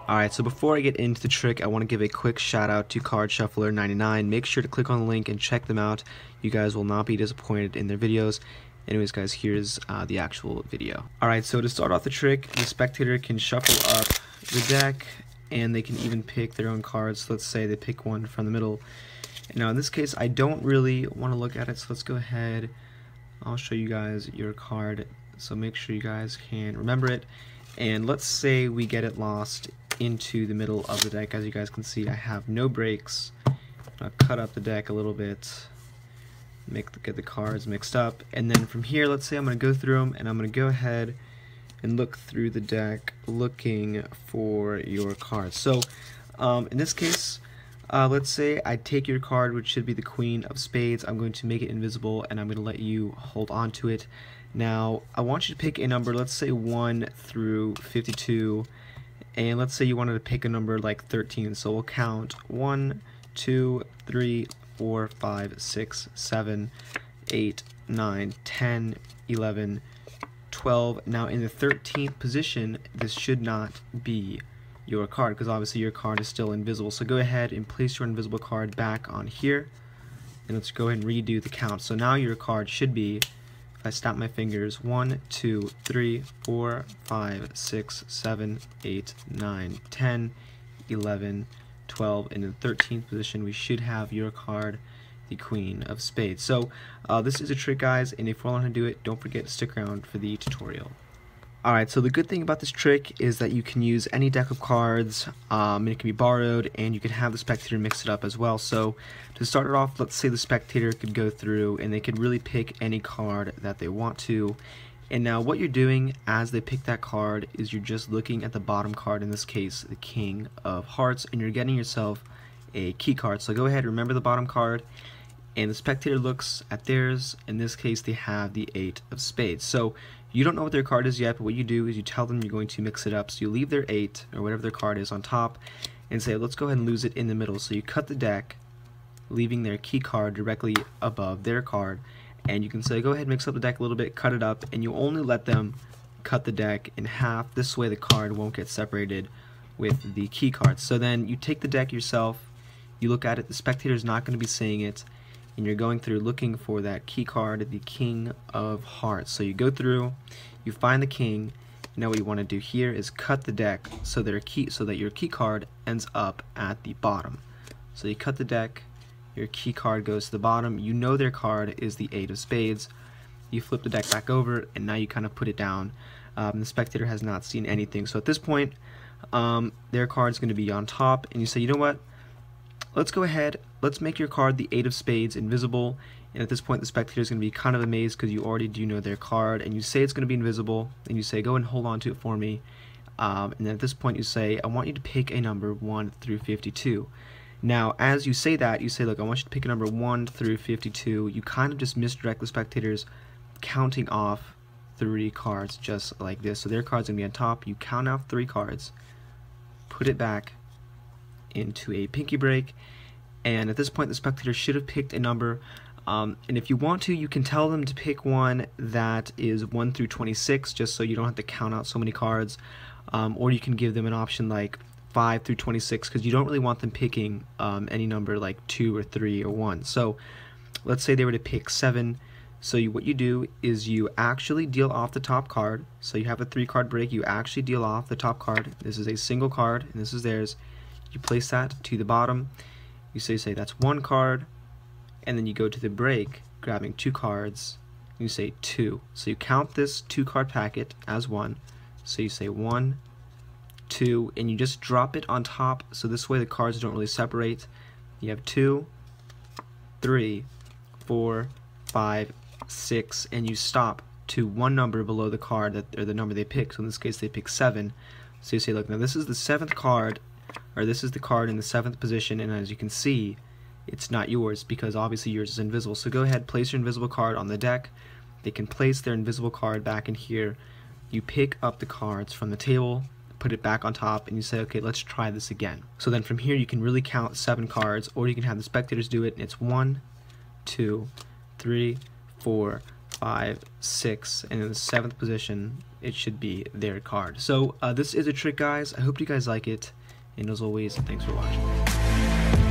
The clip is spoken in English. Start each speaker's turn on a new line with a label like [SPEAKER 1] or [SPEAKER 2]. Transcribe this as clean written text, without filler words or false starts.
[SPEAKER 1] Alright, so before I get into the trick, I want to give a quick shout out to Card Shuffler 99. Make sure to click on the link and check them out. You guys will not be disappointed in their videos. Anyways guys, here's the actual video. Alright, so to start off the trick, the spectator can shuffle up the deck and they can even pick their own cards. So let's say they pick one from the middle. Now in this case, I don't really want to look at it, so let's go ahead. I'll show you guys your card, so make sure you guys can remember it. And let's say we get it lost into the middle of the deck. As you guys can see, I have no breaks. I'll cut up the deck a little bit, get the cards mixed up, and then from here, let's say I'm going to go through them, and I'm going to go ahead and look through the deck looking for your cards. So in this case, let's say I take your card, which should be the Queen of Spades. I'm going to make it invisible, and I'm going to let you hold on to it. Now, I want you to pick a number, let's say 1 through 52, and let's say you wanted to pick a number like 13, so we'll count 1, 2, 3, 4, 5, 6, 7, 8, 9, 10, 11, 12. Now in the 13th position, this should not be your card, because obviously your card is still invisible. So go ahead and place your invisible card back on here, and let's go ahead and redo the count. So now your card should be, if I snap my fingers, 1, 2, 3, 4, 5, 6, 7, 8, 9, 10, 11, 12. In the 13th position, we should have your card, the Queen of Spades. So this is a trick, guys, and if you want to do it, don't forget to stick around for the tutorial. Alright, so the good thing about this trick is that you can use any deck of cards, and it can be borrowed, and you can have the spectator mix it up as well. So to start it off, let's say the spectator could go through and they could really pick any card that they want to. And now what you're doing as they pick that card is you're just looking at the bottom card, in this case the King of Hearts, and you're getting yourself a key card. So go ahead, remember the bottom card, and the spectator looks at theirs. In this case, they have the 8 of Spades. So you don't know what their card is yet, but what you do is you tell them you're going to mix it up. So you leave their 8, or whatever their card is, on top, and say, let's go ahead and lose it in the middle. So you cut the deck, leaving their key card directly above their card, and you can say, go ahead, mix up the deck a little bit, cut it up, and you only let them cut the deck in half. This way the card won't get separated with the key card. So then you take the deck yourself, you look at it, the spectator's not going to be seeing it, and you're going through looking for that key card, the King of Hearts. So you go through, you find the king. Now what you want to do here is cut the deck so that your key card ends up at the bottom. So you cut the deck, your key card goes to the bottom. You know their card is the 8 of Spades. You flip the deck back over, and now you kind of put it down. The spectator has not seen anything. So at this point, their card is going to be on top, and you say, you know what? Let's go ahead, let's make your card, the 8 of Spades, invisible. And at this point, the spectator is going to be kind of amazed because you already do know their card, and you say it's going to be invisible, and you say, go and hold on to it for me. And then at this point, you say, I want you to pick a number 1 through 52. Now, as you say that, you say, look, I want you to pick a number 1 through 52. You kind of just misdirect the spectators, counting off 3 cards just like this. So their card's going to be on top. You count off 3 cards, put it back into a pinky break, and at this point the spectator should have picked a number, and if you want to, you can tell them to pick one that is 1 through 26, just so you don't have to count out so many cards, or you can give them an option like 5 through 26, because you don't really want them picking any number like 2 or 3 or 1. So let's say they were to pick 7. So what you do is you actually deal off the top card. So you have a 3-card break, you actually deal off the top card. This is a single card, and this is theirs. You place that to the bottom. You say that's 1 card, and then you go to the break, grabbing 2 cards. And you say 2. So you count this 2-card packet as 1. So you say 1, 2, and you just drop it on top. So this way the cards don't really separate. You have 2, 3, 4, 5, 6, and you stop to 1 number below the card or the number they pick. So in this case, they pick 7. So you say, look, now this is the 7th card, or this is the card in the 7th position, and as you can see, it's not yours because obviously yours is invisible. So go ahead, place your invisible card on the deck. They can place their invisible card back in here. You pick up the cards from the table, put it back on top, and you say, okay, let's try this again. So then from here you can really count 7 cards, or you can have the spectators do it, and it's 1, 2, 3, 4, 5, 6, and in the 7th position it should be their card. So this is a trick, guys. I hope you guys like it, and as always, thanks for watching.